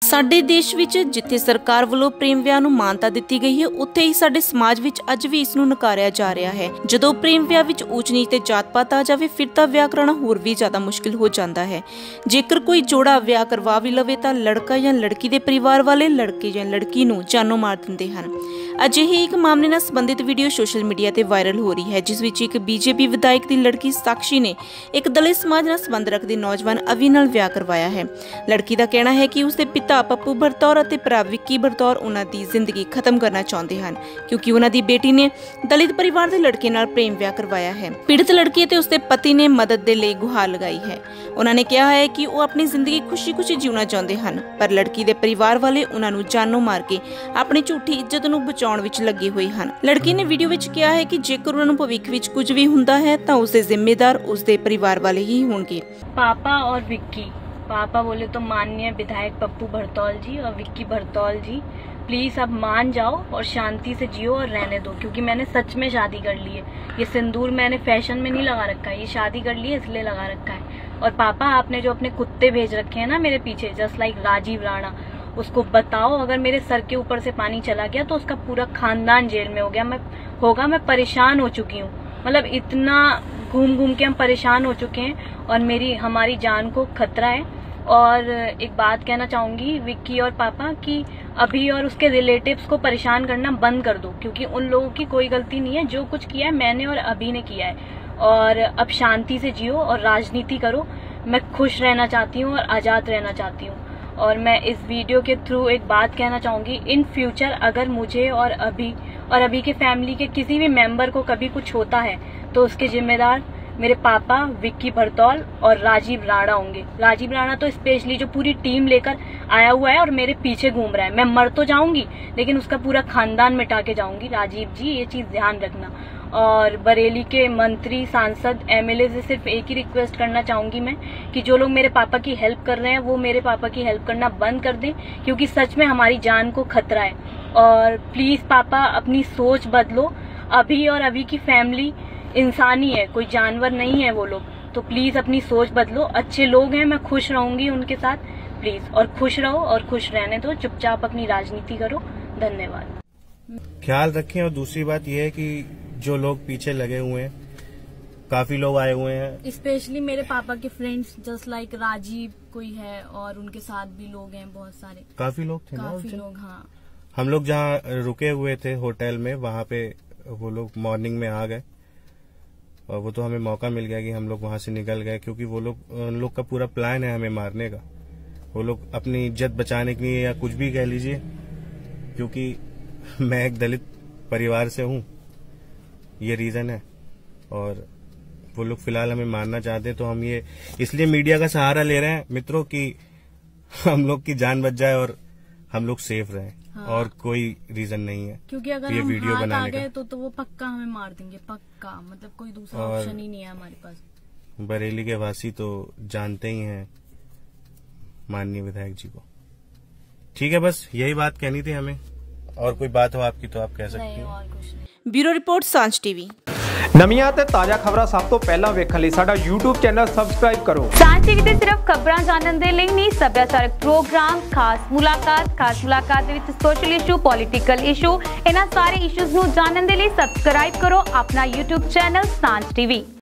ਸਾਡੇ ਦੇਸ਼ ਵਿੱਚ ਜਿੱਥੇ ਸਰਕਾਰ ਵੱਲੋਂ ਪ੍ਰੇਮ ਵਿਆਹ ਨੂੰ ਮਾਨਤਾ ਦਿੱਤੀ ਗਈ ਹੈ, ਉੱਥੇ ਹੀ ਸਾਡੇ ਸਮਾਜ ਵਿੱਚ ਅੱਜ ਵੀ ਇਸ ਨੂੰ ਨਕਾਰਿਆ ਜਾ ਰਿਹਾ ਹੈ। ਜਦੋਂ ਪ੍ਰੇਮ ਵਿਆਹ ਵਿੱਚ ਊਚ ਨੀਚ ਤੇ ਜਾਤ ਪਾਤ ਆ ਜਾਵੇ, ਫਿਰ ਤਾਂ ਵਿਆਹ ਕਰਾਉਣਾ ਹੋਰ ਵੀ ਜ਼ਿਆਦਾ ਮੁਸ਼ਕਿਲ ਹੋ ਜਾਂਦਾ ਹੈ। ਜੇਕਰ ਕੋਈ ਜੋੜਾ ਵਿਆਹ ਕਰਵਾ ਵੀ ਲਵੇ ਤਾਂ ਲੜਕਾ ਜਾਂ ਲੜਕੀ ਦੇ ਪਰਿਵਾਰ ਵਾਲੇ ਲੜਕੇ ਜਾਂ ਲੜਕੀ ਨੂੰ ਜਾਨੋਂ ਮਾਰ ਦਿੰਦੇ ਹਨ। ਅਜਿਹੇ ਇੱਕ ਮਾਮਲੇ ਨਾਲ ਸੰਬੰਧਿਤ ਵੀਡੀਓ ਸੋਸ਼ਲ ਮੀਡੀਆ ਤੇ ਵਾਇਰਲ ਹੋ ਰਹੀ ਹੈ, ਜਿਸ ਵਿੱਚ ਇੱਕ ਬੀਜੇਪੀ ਵਿਧਾਇਕ ਦੀ ਲੜਕੀ ਸਾਕਸ਼ੀ ਨੇ ਇੱਕ ਦਲਿਤ ਸਮਾਜ ਨਾਲ ਸੰਬੰਧ ਰੱਖਦੇ ਨੌਜਵਾਨ ਅਵੀ ਨਾਲ ਵਿਆਹ ਕਰਵਾਇਆ ਹੈ। ਲੜਕੀ ਦਾ ਕਹਿਣਾ ਹੈ ਕਿ ਉਸਦੇ ਪਿਤਾ ਪੱਪੂ ਬਰਤੌਰ ਅਤੇ ਭਰਾ ਵਿੱਕੀ ਬਰਤੌਰ ਉਹਨਾਂ ਦੀ ਜ਼ਿੰਦਗੀ ਖਤਮ ਕਰਨਾ ਚਾਹੁੰਦੇ ਹਨ, ਕਿਉਂਕਿ ਉਹਨਾਂ ਦੀ ਬੇਟੀ ਨੇ ਦਲਿਤ ਪਰਿਵਾਰ ਦੇ ਲੜਕੇ ਨਾਲ ਪ੍ਰੇਮ ਵਿਆਹ ਕਰਵਾਇਆ ਹੈ। ਪੀੜਤ ਲੜਕੀ ਅਤੇ ਉਸਦੇ ਪਤੀ ਨੇ ਮਦਦ ਦੇ ਲਈ ਗੁਹਾਰ ਲਗਾਈ ਹੈ। ਉਹਨਾਂ ਨੇ ਕਿਹਾ ਹੈ ਕਿ ਉਹ ਆਪਣੀ ਜ਼ਿੰਦਗੀ ਖੁਸ਼ੀ-ਖੁਸ਼ੀ ਜਿਉਣਾ ਚਾਹੁੰਦੇ ਹਨ, ਪਰ ਲੜਕੀ ਦੇ ਪਰਿਵਾਰ ਵਾਲੇ ਉਹਨਾਂ ਨੂੰ ਜਾਨੋਂ ਮਾਰ ਕੇ ਆਪਣੀ ਝੂਠੀ ਇੱਜ਼ਤ ਨੂੰ ਬਚਾਉਣ ਵਿੱਚ ਲੱਗੇ ਹੋਏ ਹਨ। ਲੜਕੀ ਨੇ ਵੀਡੀਓ ਵਿੱਚ ਕਿਹਾ ਹੈ ਕਿ ਜੇਕਰ ਉਹਨਾਂ ਨੂੰ ਭਵਿੱਖ ਵਿੱਚ ਕੁਝ ਵੀ ਹੁੰਦਾ ਹੈ ਤਾਂ ਉਸਦੇ ਜ਼ਿੰਮੇਦਾਰ ਉਸਦੇ ਪਰਿਵਾਰ ਵਾਲੇ ही होंगे। पापा और विक्की, पापा बोले तो माननीय विधायक पप्पू भरतौल जी और विक्की भरतौल जी, प्लीज अब मान जाओ और शांति से जियो और रहने दो, क्योंकि मैंने सच में शादी कर ली है। ये सिंदूर मैंने फैशन में नहीं लगा रखा है, ये शादी कर ली है इसलिए लगा रखा है। और पापा आपने जो अपने कुत्ते भेज रखे हैं ना मेरे पीछे, जस्ट लाइक राजीव राणा, उसको बताओ अगर मेरे सर के ऊपर से पानी चला गया तो उसका पूरा खानदान जेल में हो गया। मैं परेशान हो चुकी हूँ, मतलब इतना घूम घूम के हम परेशान हो चुके हैं और हमारी जान को खतरा है। और एक बात कहना चाहूंगी विक्की और पापा कि अभी और उसके रिलेटिव्स को परेशान करना बंद कर दो, क्योंकि उन लोगों की कोई गलती नहीं है। जो कुछ किया है मैंने और अभी ने किया है, और अब शांति से जियो और राजनीति करो। मैं खुश रहना चाहती हूँ और आजाद रहना चाहती हूँ। और मैं इस वीडियो के थ्रू एक बात कहना चाहूंगी, इन फ्यूचर अगर मुझे और अभी के फैमिली के किसी भी मेंबर को कभी कुछ होता है तो उसके जिम्मेदार मेरे पापा विक्की भरतौल और राजीव राणा होंगे। राजीव राणा तो स्पेशली जो पूरी टीम लेकर आया हुआ है और मेरे पीछे घूम रहा है। मैं मर तो जाऊंगी लेकिन उसका पूरा खानदान मिटा के जाऊंगी। राजीव जी ये चीज ध्यान रखना। और बरेली के मंत्री, सांसद, एमएलए से सिर्फ एक ही रिक्वेस्ट करना चाहूंगी मैं कि जो लोग मेरे पापा की हेल्प कर रहे हैं वो मेरे पापा की हेल्प करना बंद कर दें, क्योंकि सच में हमारी जान को खतरा है। और प्लीज पापा अपनी सोच बदलो। अभी और अभी की फैमिली इंसानी है, कोई जानवर नहीं है वो लोग, तो प्लीज अपनी सोच बदलो। अच्छे लोग हैं, मैं खुश रहूंगी उनके साथ, प्लीज। और खुश रहो और खुश रहने दो, चुपचाप अपनी राजनीति करो। धन्यवाद। ख्याल रखें। और दूसरी बात यह है कि जो लोग पीछे लगे हुए हैं, काफी लोग आए हुए हैं, स्पेशली मेरे पापा के फ्रेंड्स, जस्ट लाइक राजीव कोई है और उनके साथ भी लोग हैं, बहुत सारे काफी लोग थे, काफी लोग। हाँ, हम लोग जहाँ रुके हुए थे होटल में, वहाँ पे वो लोग मॉर्निंग में आ गए, और वो तो हमें मौका मिल गया कि हम लोग वहां से निकल गए, क्योंकि उन लोग का पूरा प्लान है हमें मारने का। वो लोग अपनी इज्जत बचाने के लिए या कुछ भी कह लीजिए, क्योंकि मैं एक दलित परिवार से हूँ, ये रीजन है। और वो लोग फिलहाल हमें मारना चाहते, तो हम ये इसलिए मीडिया का सहारा ले रहे हैं मित्रों, कि हम लोग की जान बच जाए और हम लोग सेफ रहें। हाँ। और कोई रीजन नहीं है, क्योंकि अगर ये हम वीडियो हाथ बनाने आ गए तो वो पक्का हमें मार देंगे, पक्का। मतलब कोई दूसरा ऑप्शन ही नहीं है हमारे पास। बरेली के वासी तो जानते ही हैं माननीय विधायक जी को। ठीक है, बस यही बात कहनी थी हमें। और कोई बात हो आपकी तो आप कह सकते हैं। और कुछ नहीं। Bureau report Sanjh TV. ਨਵੀਆਂ ਤੇ ਤਾਜ਼ਾ ਖਬਰਾਂ ਸਭ ਤੋਂ ਪਹਿਲਾਂ ਵੇਖਣ ਲਈ ਸਾਡਾ YouTube ਚੈਨਲ ਸਬਸਕ੍ਰਾਈਬ ਕਰੋ। ਸਾਂਝ ਟੀਵੀ ਤੇ ਸਿਰਫ ਖਬਰਾਂ ਜਾਣਨ ਦੇ ਲਈ ਨਹੀਂ, ਸੱਭਿਆਚਾਰਕ ਪ੍ਰੋਗਰਾਮ, ਖਾਸ ਮੁਲਾਕਾਤ ਦੇ ਵਿੱਚ ਸੋਸ਼ਲ ਇਸ਼ੂ, ਪੋਲੀਟੀਕਲ ਇਸ਼ੂ, ਇਹਨਾਂ ਸਾਰੇ ਇਸ਼ੂਜ਼ ਨੂੰ ਜਾਣਨ ਦੇ ਲਈ ਸਬਸਕ੍ਰਾਈਬ ਕਰੋ ਆਪਣਾ YouTube ਚੈਨਲ ਸਾਂਝ ਟੀਵੀ।